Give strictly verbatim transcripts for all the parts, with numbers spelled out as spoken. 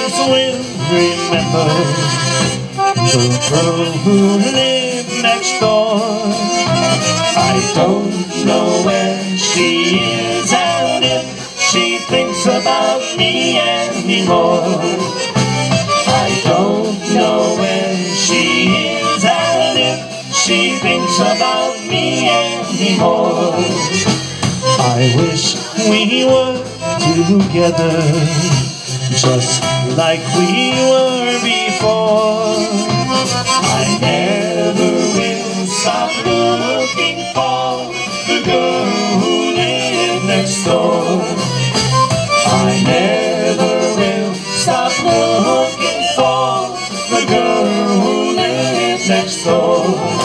always will remember the girl who lived next door. I don't know where she is and if she thinks about me anymore. I don't know where she is and if she thinks about me anymore. I wish we were together just like we were before. I never will stop looking for the girl who lived next door. I never will stop looking for the girl who lived next door.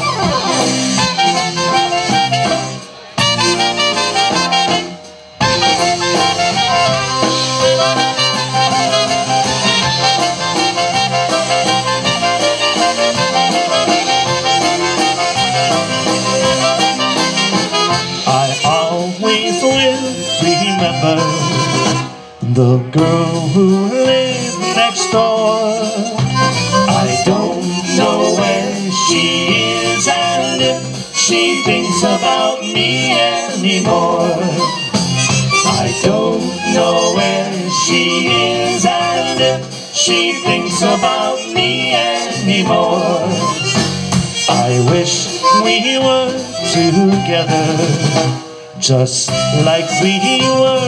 Remember the girl who lived next door. I don't know where she is and if she thinks about me anymore. I don't know where she is and if she thinks about me anymore. I wish we were together just like we were